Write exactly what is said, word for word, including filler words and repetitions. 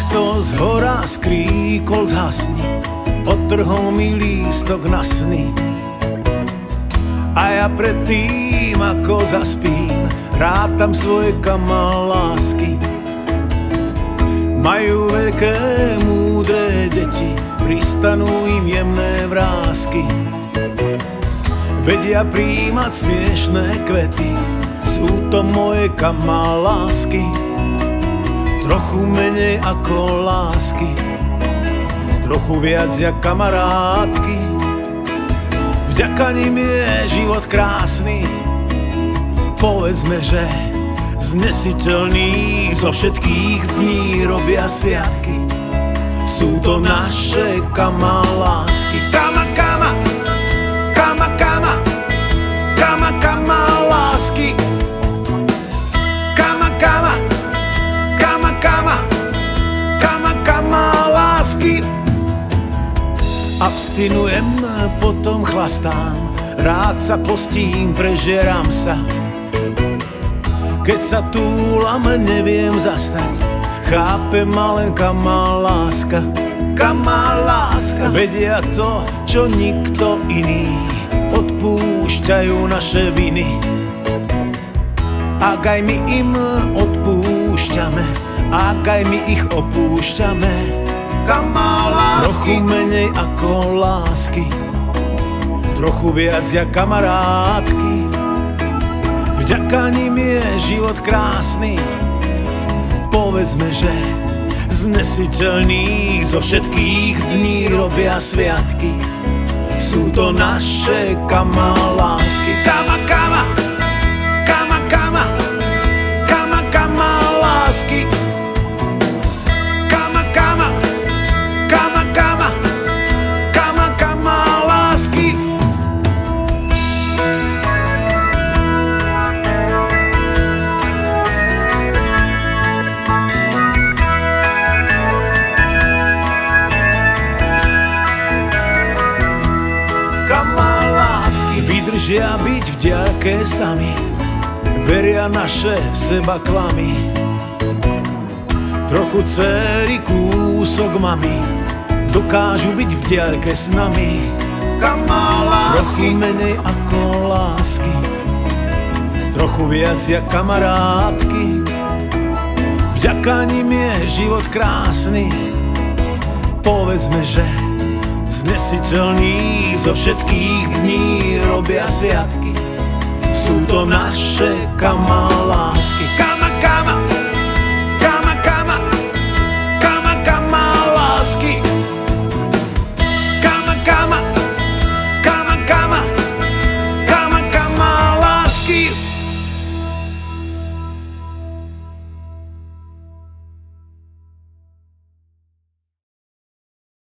Niekto z hora skríkol zhasni, odtrhol mi lístok na sny. A ja predtým, ako zaspím, rátam svoje kamal lásky. Majú veľké, múdre deti, pristanú im jemné vrásky. Vedia príjmať smiešné kvety, sú to moje kamal lásky. Trochu menej ako lásky, trochu viac jak kamarátky. Vďaka nim je život krásny. Povedzme, že znesiteľný zo všetkých dní robia sviatky. Sú to naše kamal lásky. Kama, kama, kama, kama, kama, kama lásky. Kama, kama, kama, kama, kama, kama lásky. Abstinujem, potom chlastám, rád sa postím, prežerám sa. Keď sa túlam, neviem zastať, chápe ma len kamal láska. Kamal láska. Vedia to, čo nikto iný, odpúšťajú naše viny. Ak aj my im odpúšťame, ak aj my ich opúšťame, kamal lásky. Trochu menej ako lásky, trochu viac jak kamarátky. Vďaka nim je život krásny. Povedzme, že znesiteľných zo všetkých dní robia sviatky. Sú to naše kamal lásky. Kama, kama, kama, kama, kama, kama lásky. Kama, kama, kama, kama, kama, kama lásky. Vydržia byť v diaľke sami, veria naše seba klamy. Trochu dcery, kúsok mami, dokážu byť v diaľke s nami. Kamal lásky. Trochu menej ako lásky, trochu viac jak kamarátky. Vďaka nim je život krásny. Povedzme, že znesiteľní zo všetkých dní robia sviatky. Sú to naše kamal lásky. Kama, kama, kama, kama, kama, kama lásky.